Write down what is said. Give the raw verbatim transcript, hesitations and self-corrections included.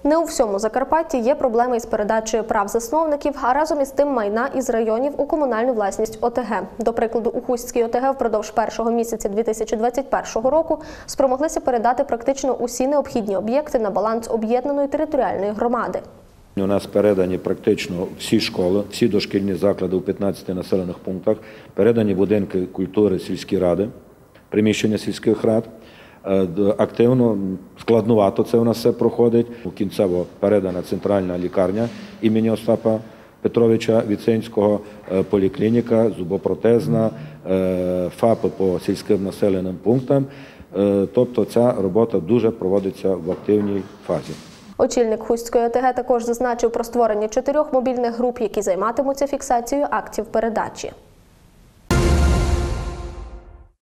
Не у всьому Закарпатті є проблеми із передачею прав засновників, а разом із тим майна із районів у комунальну власність О Те Ге. До прикладу, у Хустській О Те Ге впродовж першого місяця дві тисячі двадцять першого року спромоглися передати практично усі необхідні об'єкти на баланс об'єднаної територіальної громади. У нас передані практично всі школи, всі дошкільні заклади у п'ятнадцяти населених пунктах, передані будинки культури, сільські ради, приміщення сільських рад. Активно, складнувато це у нас все проходить. Кінцево передана центральна лікарня імені Остапа Петровича Віцинського, поліклініка, зубопротезна, ФАПи по сільським населеним пунктам. Тобто ця робота дуже проводиться в активній фазі. Очільник Хустської О Те Ге також зазначив про створення чотирьох мобільних груп, які займатимуться фіксацією актів передачі.